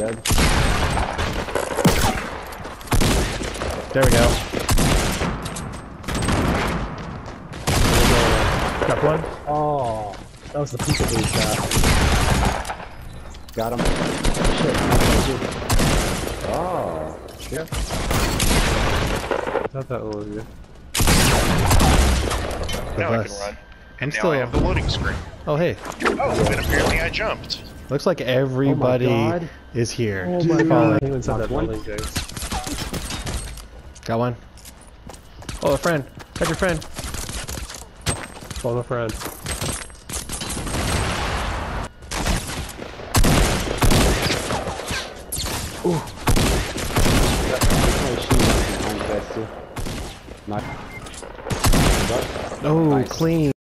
dead. There we go. Got one. Oh, that was the peekaboo shot. Got him. Shit. Oh, shit. Not that low of you. Now I Bus. can run. I'm And now still- I have the loading screen. Oh, hey. Oh, and apparently I jumped. Looks like everybody God. is here. Oh my Falling. god, he inside that Knocked one. building, James. Got one. Oh, a friend. Got your friend. Call a friend. Ooh. Oh, Nice. clean.